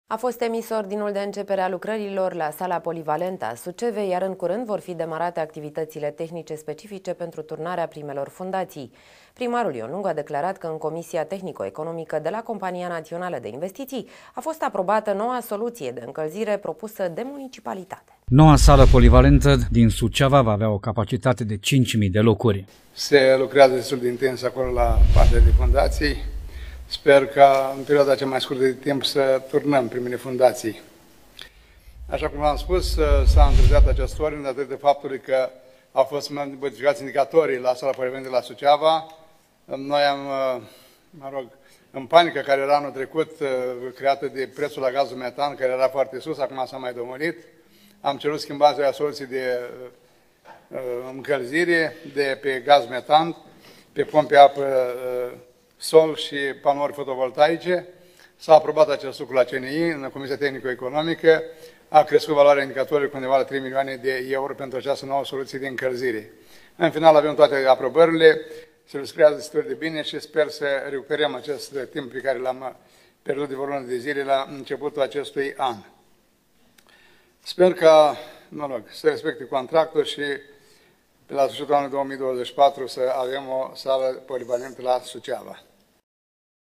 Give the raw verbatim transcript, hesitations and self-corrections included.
A fost emis ordinul de începere a lucrărilor la sala polivalentă a Sucevei, iar în curând vor fi demarate activitățile tehnice specifice pentru turnarea primelor fundații. Primarul Ion Lungu a declarat că în Comisia Tehnico-Economică de la Compania Națională de Investiții a fost aprobată noua soluție de încălzire propusă de municipalitate. Noua sală polivalentă din Suceava va avea o capacitate de cinci mii de locuri. Se lucrează destul de intens acolo la partea de fundații. Sper ca în perioada cea mai scurtă de timp să turnăm primele fundații. Așa cum v-am spus, s-a întârziat acest ordin datorită faptului că au fost modificați indicatorii la sala polivalentă de la Suceava. Noi am, mă rog, în panică care era anul trecut, creată de prețul la gazul metan, care era foarte sus, acum s-a mai domolit, am cerut schimbarea soluții de încălzire de pe gaz metan, pe pompe apă, sol și panouri fotovoltaice. S-a aprobat acest lucru la C N I, în Comisia Tehnico-Economică, a crescut valoarea indicatorului cu undeva la trei milioane de euro pentru această nouă soluție de încălzire. În final avem toate aprobările, se lucrează destul de bine și sper să recuperăm acest timp pe care l-am pierdut de vreo lună de zile la începutul acestui an. Sper ca, mă rog, să respecte contractul și pe la sfârșitul anului două mii douăzeci și patru să avem o sală polivalentă la Suceava.